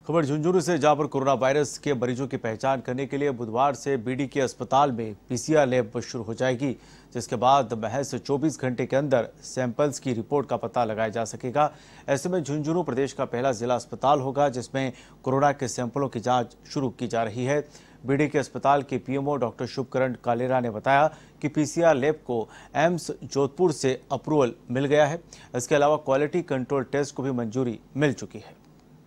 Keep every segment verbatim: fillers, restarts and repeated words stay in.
खबर झुंझुनू से, जहां पर कोरोना वायरस के मरीजों की पहचान करने के लिए बुधवार से बीडी के अस्पताल में पीसीआर लैब शुरू हो जाएगी, जिसके बाद महज चौबीस घंटे के अंदर सैंपल्स की रिपोर्ट का पता लगाया जा सकेगा। ऐसे में झुंझुनू प्रदेश का पहला जिला अस्पताल होगा जिसमें कोरोना के सैंपलों की जांच शुरू की जा रही है। बीडी के अस्पताल के पीएमओ डॉक्टर शुभकरण कालेरा ने बताया कि पीसीआर लैब को एम्स जोधपुर से अप्रूवल मिल गया है। इसके अलावा क्वालिटी कंट्रोल टेस्ट को भी मंजूरी मिल चुकी है।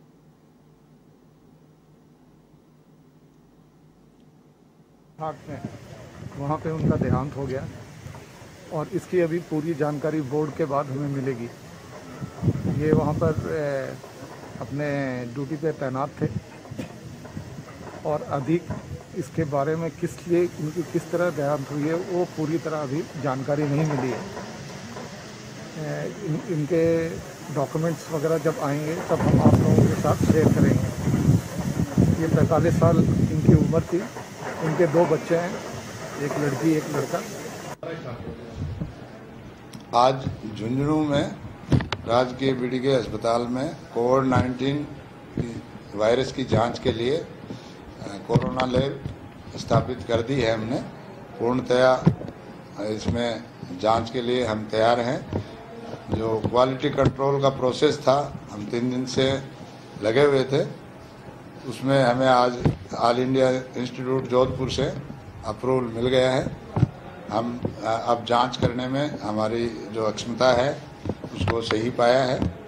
में वहाँ पे उनका देहांत हो गया और इसकी अभी पूरी जानकारी बोर्ड के बाद हमें मिलेगी। ये वहाँ पर अपने ड्यूटी पे तैनात थे और अधिक इसके बारे में किस लिए इनकी किस तरह देहांत हुई है वो पूरी तरह अभी जानकारी नहीं मिली है। इन, इनके डॉक्यूमेंट्स वगैरह जब आएंगे तब हम आप लोगों के साथ शेयर करेंगे। ये पैंतालीस साल इनकी उम्र थी। उनके दो बच्चे हैं, एक लड़की एक लड़का। आज झुंझुनू में राजकीय बीडी के अस्पताल में कोविड नाइन्टीन वायरस की जांच के लिए कोरोना लैब स्थापित कर दी है हमने। पूर्णतया इसमें जांच के लिए हम तैयार हैं। जो क्वालिटी कंट्रोल का प्रोसेस था, हम तीन दिन से लगे हुए थे, उसमें हमें आज ऑल इंडिया इंस्टीट्यूट जोधपुर से अप्रूवल मिल गया है। हम अब जांच करने में हमारी जो अक्षमता है उसको सही पाया है।